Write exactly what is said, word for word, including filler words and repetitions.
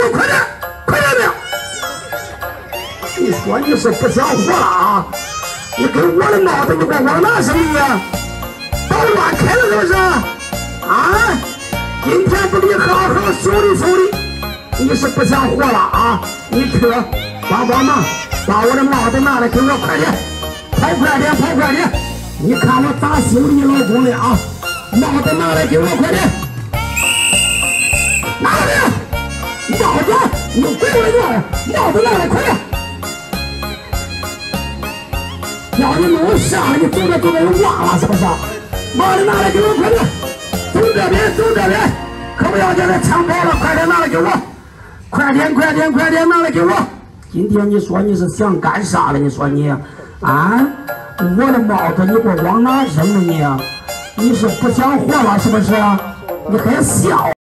快点，快点的！你说你是不想活了啊？你给我的帽子你给我往哪扔呀？捣乱开了是不是？啊！今天不得好好修理修理。你是不想活了啊？你去帮帮忙，把我的帽子拿来给我，快点，跑快点，跑快点！你看我咋修理你老公的啊？帽子拿来给我，快点！拿来！帽子，你给我拿帽子拿来，快点！要你弄傻了，你走着走着就忘了是不是？帽子拿来给我，快点！走这边，走这边，可不要叫他抢跑了，快点拿来给我！快点，快点，快点拿来给我！今天你说你是想干啥了？你说你啊，我的帽子你给我往哪扔了你？你是不想活了是不是？你还笑？